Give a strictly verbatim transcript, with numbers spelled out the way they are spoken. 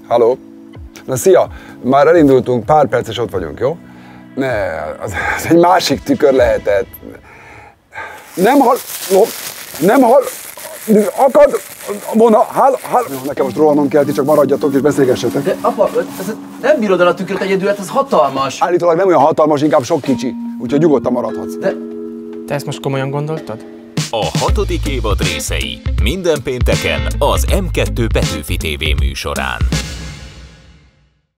Halló? Na szia! Már elindultunk, pár perc és ott vagyunk, jó? Ne, az, az egy másik tükör lehetett. Nem hall... No, nem hall... Akad... Volna... Hál... Hál... Nekem most rohannom kell, ti csak maradjatok és beszélgessetek. De apa, ez, nem bírod el a tükröt egyedül, hát ez hatalmas. Állítólag nem olyan hatalmas, inkább sok kicsi. Úgyhogy nyugodtan maradhatsz. De... Te ezt most komolyan gondoltad? A hatodik évad részei minden pénteken az M kettő Petőfi té vé műsorán.